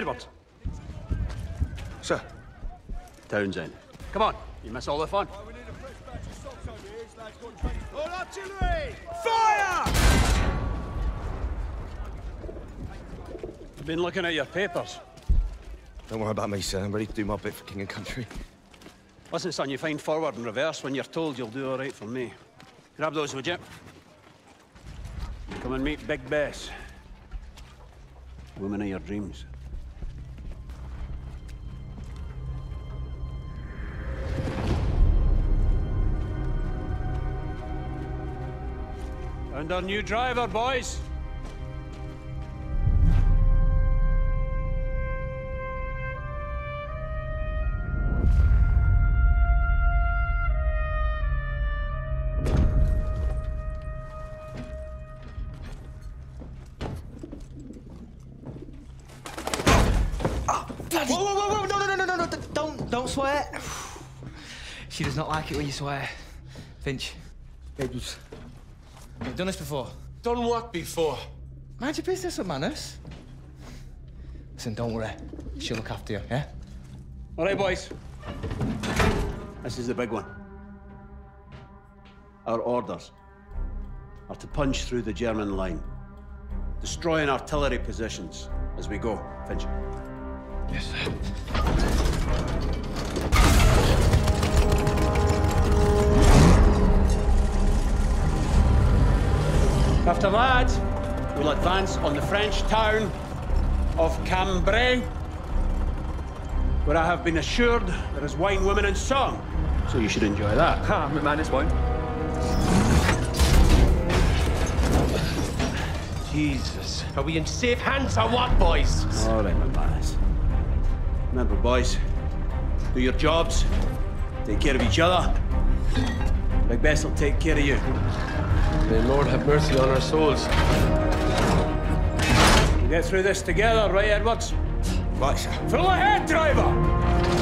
Edwards. Sir. Townsend. Come on, you miss all the fun. All artillery! Fire! I've been looking at your papers. Don't worry about me, sir. I'm ready to do my bit for king and country. Listen, son, you find forward and reverse when you're told you'll do all right for me. Grab those, would you? Come and meet Big Bess. Woman of your dreams. And our new driver, boys. Whoa, no, don't swear. She does not like it when you swear. Finch. Edwards. You've done this before. Done what before? Mind your business with manners. Listen, don't worry. She'll look after you, yeah? All right, boys. This is the big one. Our orders are to punch through the German line, destroying artillery positions as we go. Finch. Yes, sir. After that, we'll advance on the French town of Cambrai, where I have been assured there is wine, women, and song. So you should enjoy that. Ah, McManus won't. Jesus. Are we in safe hands or what, boys? All right, McManus. Remember, boys, do your jobs, take care of each other. Big Bess will take care of you. May Lord have mercy on our souls. We'll get through this together, right, Edwards? Right, sir. Full ahead, driver!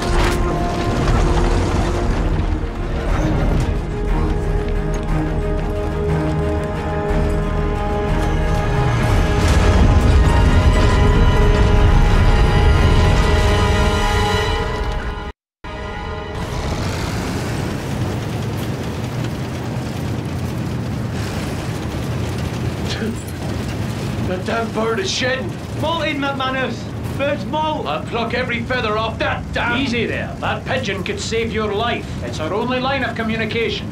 The damn bird is shedding. Molting, McManus. Bird's molt. I'll pluck every feather off that damn... Easy there. That pigeon could save your life. It's our only line of communication.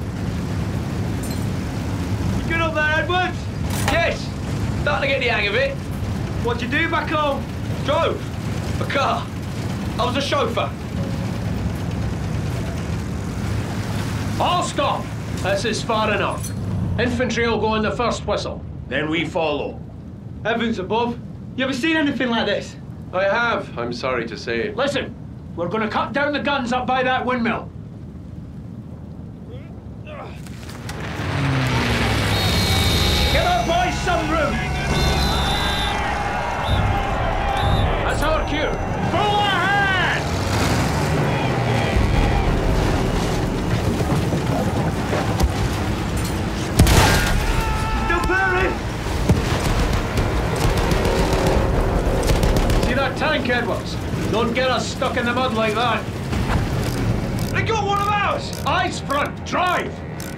You good up there, Edwards? Yes. Starting to get the hang of it. What'd you do back home? Drove. A car. I was a chauffeur. All stop! This is far enough. Infantry will go in the first whistle. Then we follow. Heavens above. You ever seen anything like this? I have, I'm sorry to say. Listen, we're going to cut down the guns up by that windmill. Give our boys some room. That's our cue. Full ahead! Still purring. See that tank, Edwards? Don't get us stuck in the mud like that. They got one of ours. Eyes front, drive!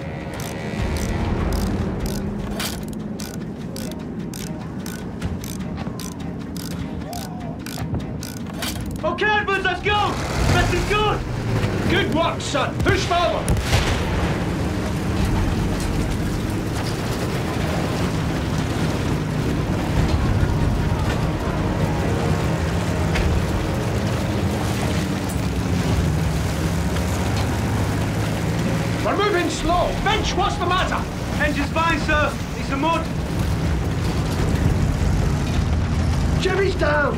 Okay, Edwards, let's go. This is good. Good work, son. Push forward. We're moving slow. Finch, what's the matter? Engine's fine, sir. It's the mud. Jimmy's down!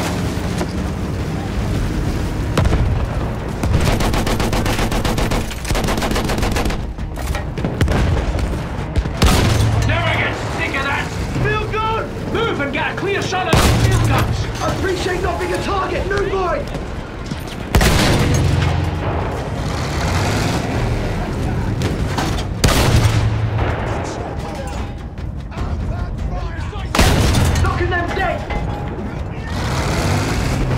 Never get sick of that. Feel good. Move and get a clear shot of the field guns. I appreciate not being a target, new boy! Knocking them dead!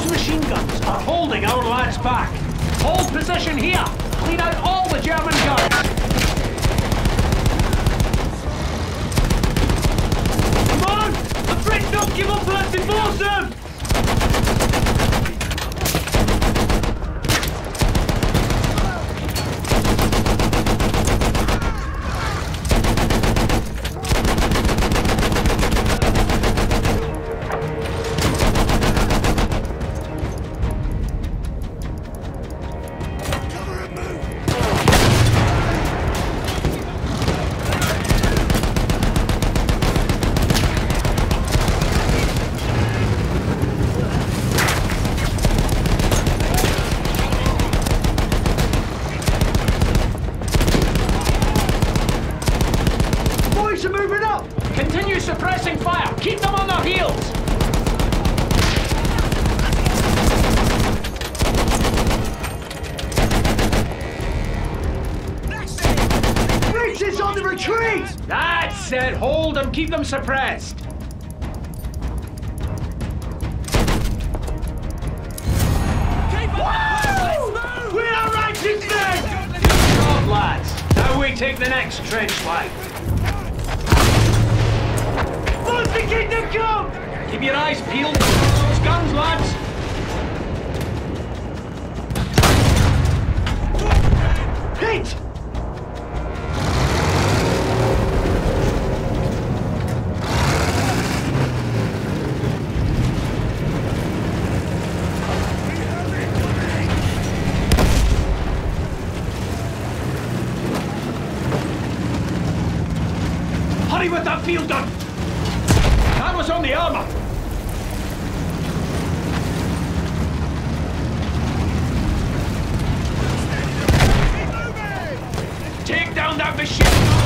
Those machine guns are holding our lads back. Hold position here. Clean out all the German guns. Come on! The Brits don't give up unless they force them! Continue suppressing fire! Keep them on their heels! Brits is on the retreat! That's it! Hold and keep them suppressed! We are righteous men! Good job, lads! Now we take the next trench line. What's the kingdom come? Keep your eyes peeled. Those guns, lads. Hit! Hurry with that field gun. That was on the armor! Take down that machine gun!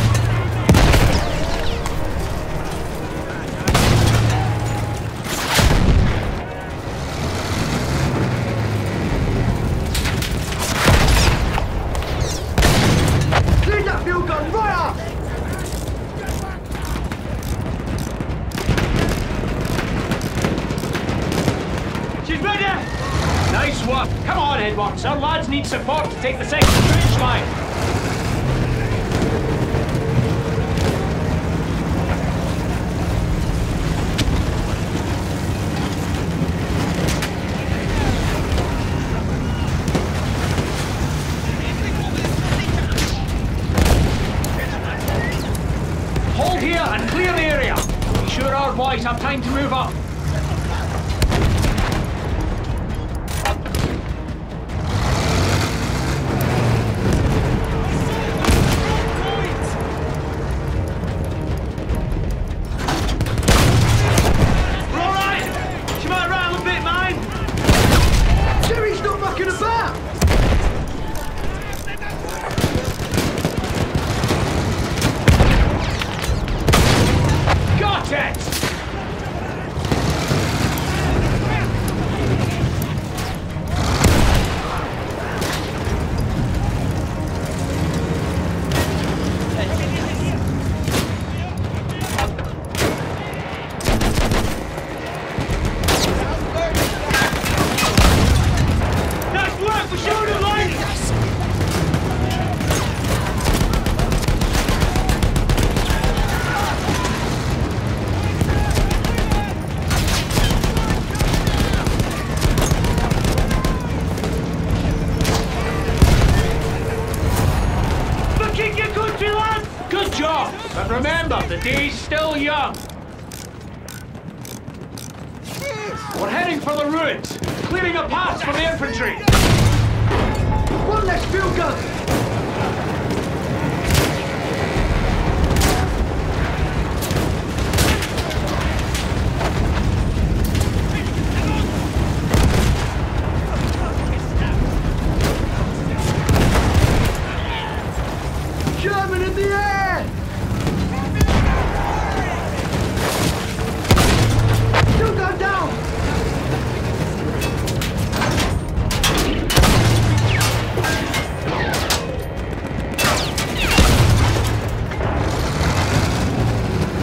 Clean that field gun right up! She's ready! Nice work. Come on, Edwards. Our lads need support to take the second trench line. Hold here and clear the area. Be sure our boys have time to move up. Good job! But remember, the day's still young. We're heading for the ruins, clearing a path for the infantry. One less field gun! German in the air! Still go down!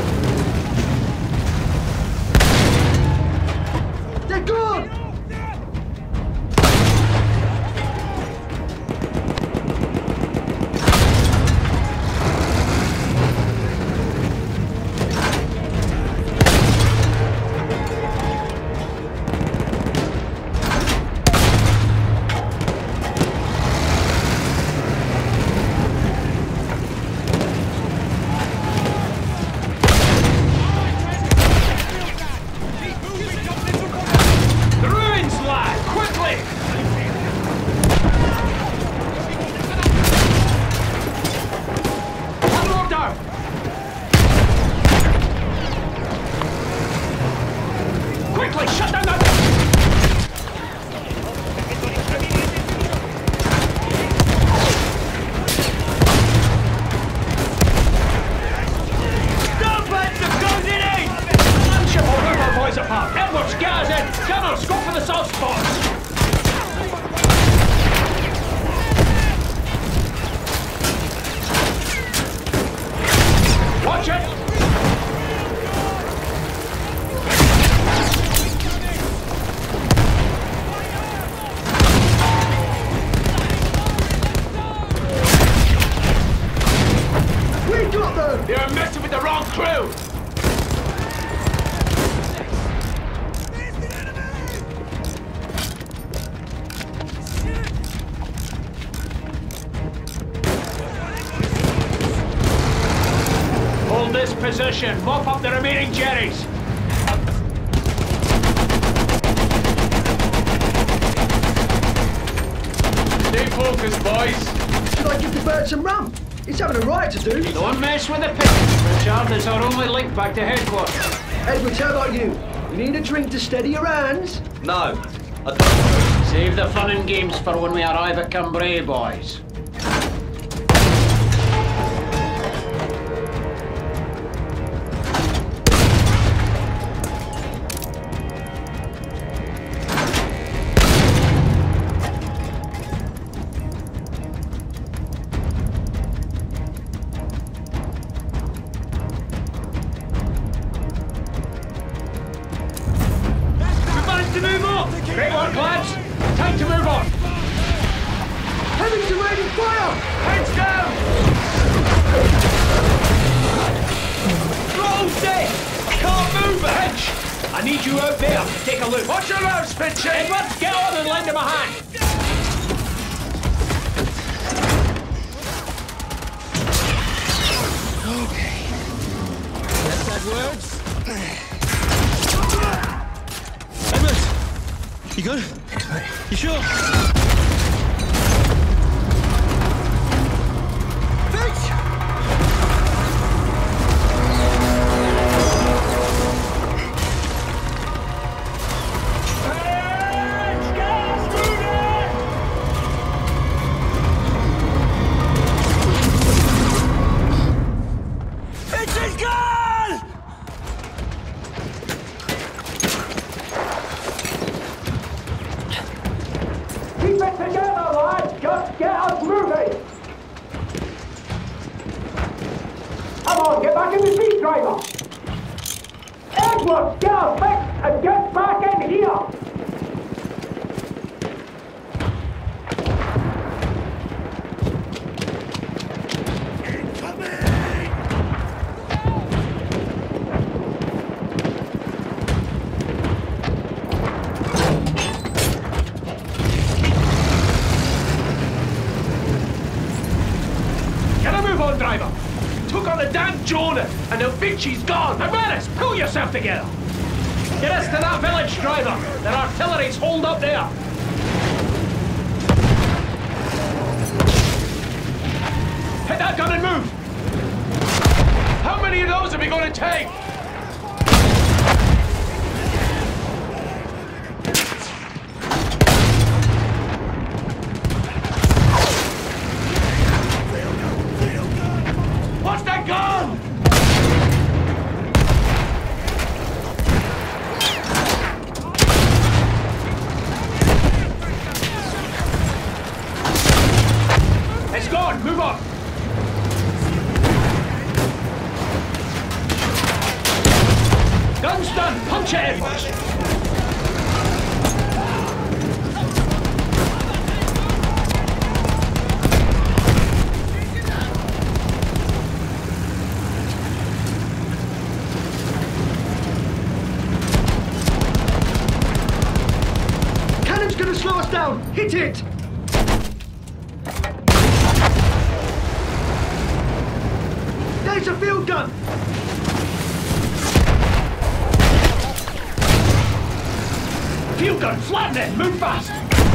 They're gone! position. Mop up the remaining jerrys. Stay focused, boys. Should I give the bird some rum? He's having a right to do. Don't mess with the pig. Richard is our only link back to headquarters. Edwards, how about you? You need a drink to steady your hands? No, I don't. Save the fun and games for when we arrive at Cambrai, boys. To move on! Great work, lads! Time to move on! Heading to raining fire! Heads down! Roll dead! Can't move a hitch! I need you out there. Take a look. Watch your roads, Finchy! Edwards, get on and lend him a hand! Okay. That's Edwards. You good? You sure? Keep it together, lads! Just get us moving! Come on, get back in the seat, driver! Edwards, get us fixed and get back in here! Driver! Took on the damn Jonah, and now Vinci's gone! Amaris, pull yourself together! Get us to that village, driver! Their artillery's holed up there! Hit that gun and move! How many of those are we going to take? What's that gun? It's gone. Move on. Gun's done. Punch it, Edwards. Gonna slow us down! Hit it! There's a field gun! Field gun, flatten it! Move fast!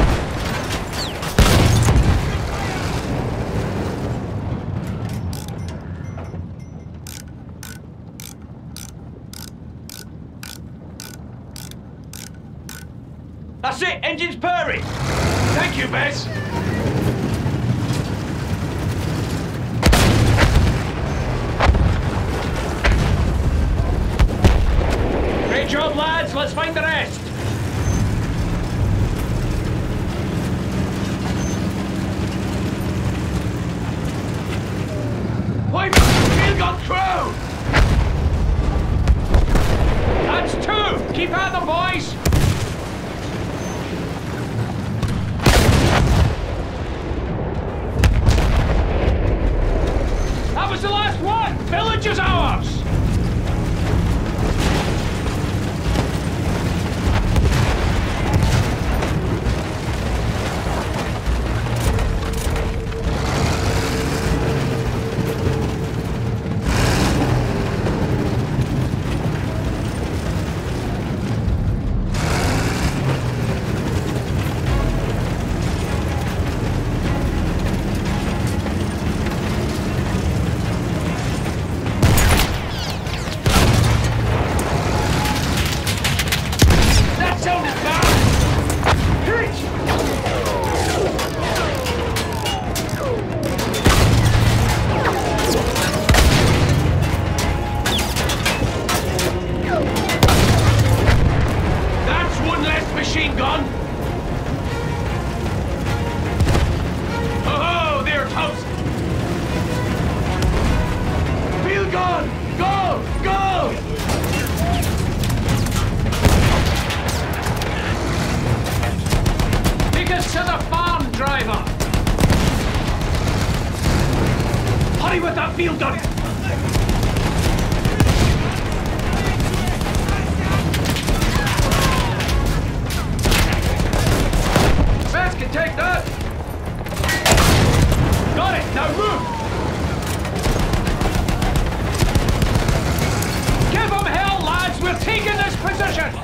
That's it! Engines purring! Thank you, Bez! Great job, lads! Let's find the rest! Wait! Field gun through! That's two! Keep at them, boys! That was the last one! Village is ours! Hurry with that field gun! Vance can take that! Got it! Now move! Give them hell, lads! We're taking this position!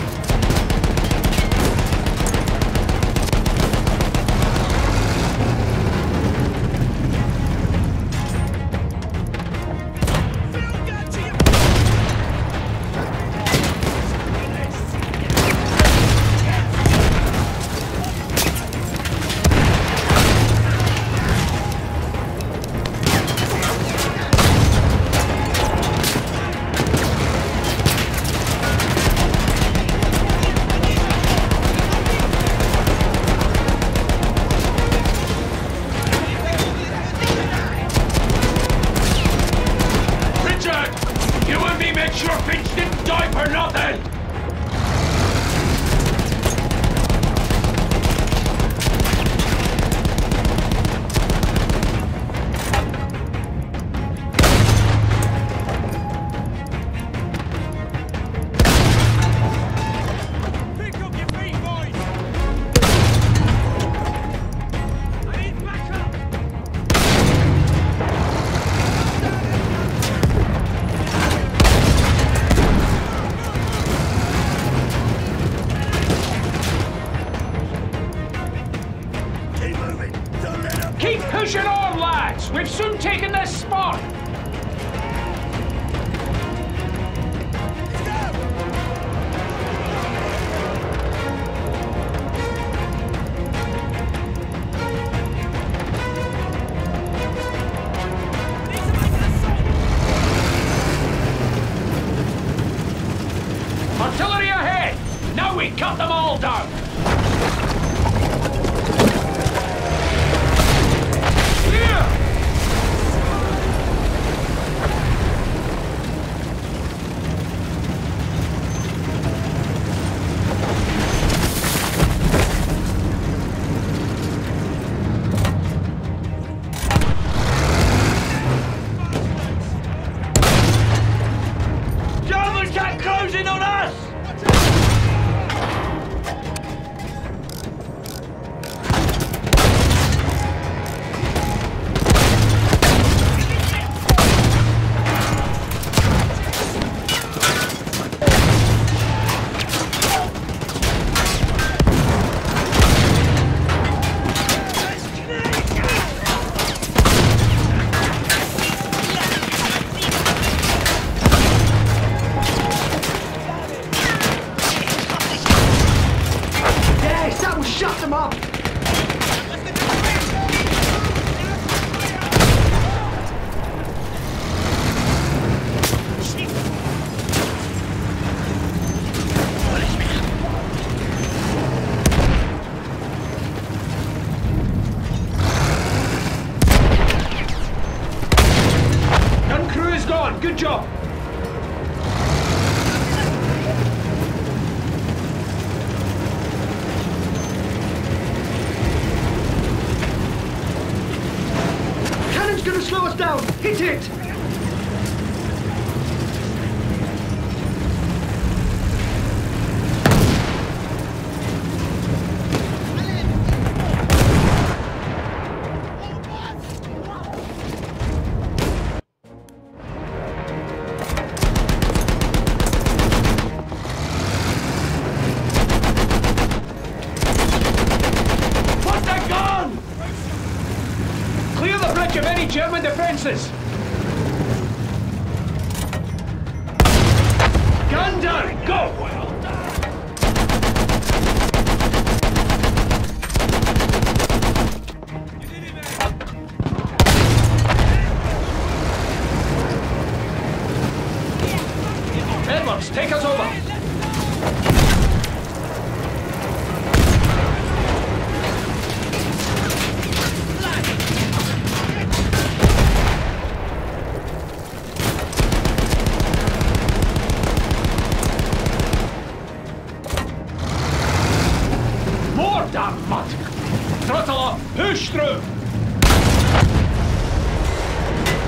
Keep pushing on, lads! We've soon taken this spot! Artillery ahead! Now we cut them all down! Shut them up! Gun crew is gone. Good job. Gonna slow us down! Hit it! Put that gun! Clear the bridge of any German defences! Gun down! Go! Edwards, take us over! Damn mud! Throttle up! Push through!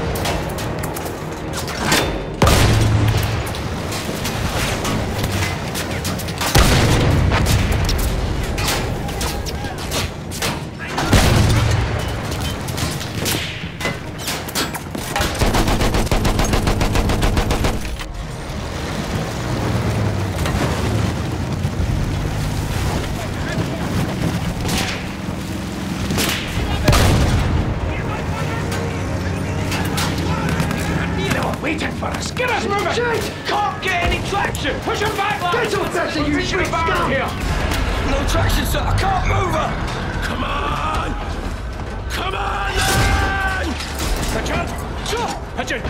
no traction, sir. I can't move her. Come on! Come on, then! Richard! Sure. Richard!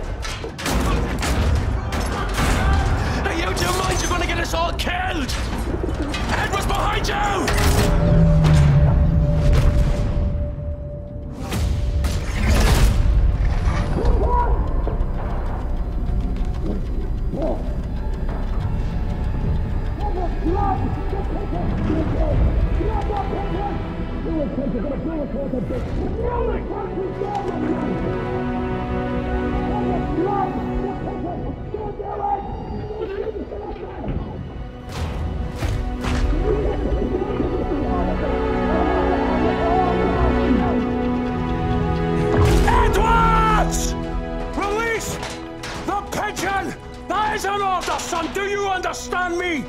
Are you out of your mind? You're gonna get us all killed! Edward's behind you! Edwards! Release the pigeon! That is an order, son! Do you understand me?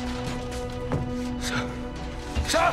Sir.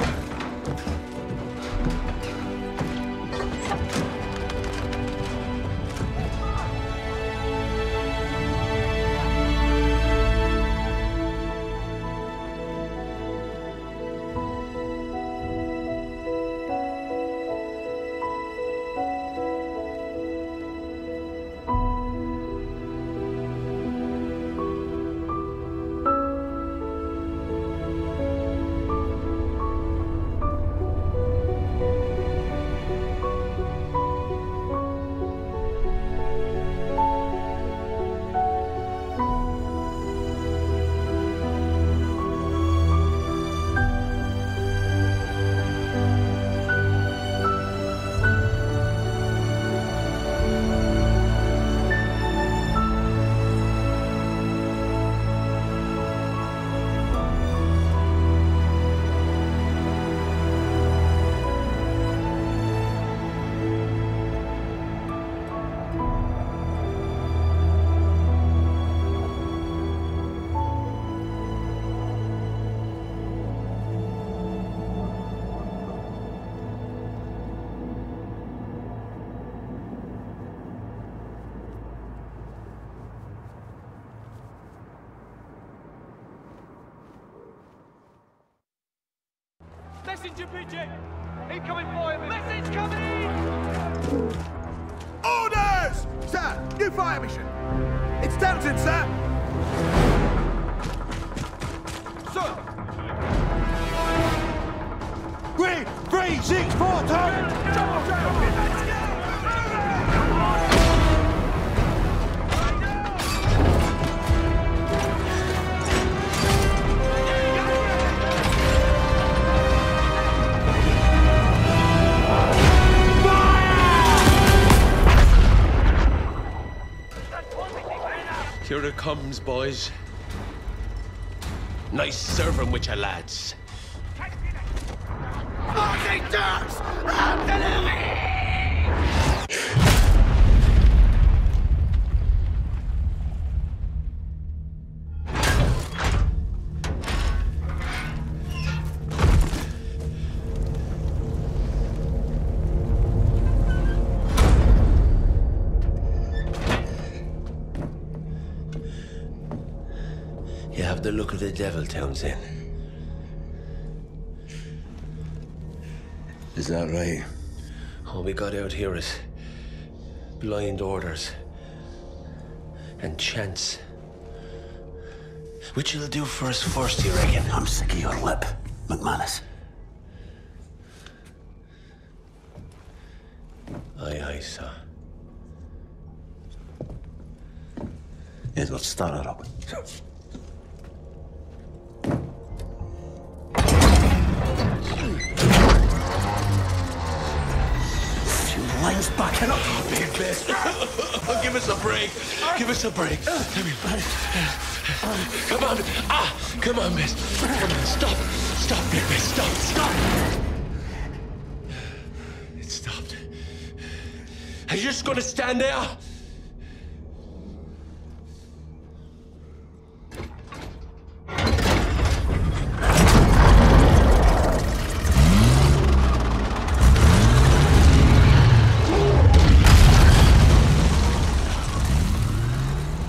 Messenger pigeon! Incoming fire! Message coming in! Orders! Sir, new fire mission! It's Downton, sir! Sir! 3, 3, 6, 4, turn! Here it comes, boys. Nice serving with your lads. Marching ducks! Artillery! You have the look of the devil, Townsend. Is that right? All we got out here is blind orders and chance. Which you'll do for us first, you reckon? I'm sick of your lip, McManus. Aye, aye, sir. Yes, let's start it up. Lines backing up. Big bit. Give us a break. Give us a break. Come on. Come on, miss. Come on, stop. Stop, big miss. Stop. Stop. It stopped. Are you just gonna stand there?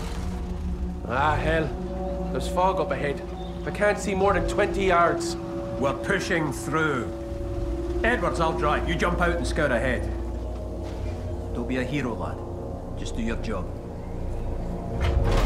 Ah, hell. There's fog up ahead. I can't see more than 20 yards. We're pushing through. Edwards, I'll drive. You jump out and scout ahead. Don't be a hero, lad. Just do your job.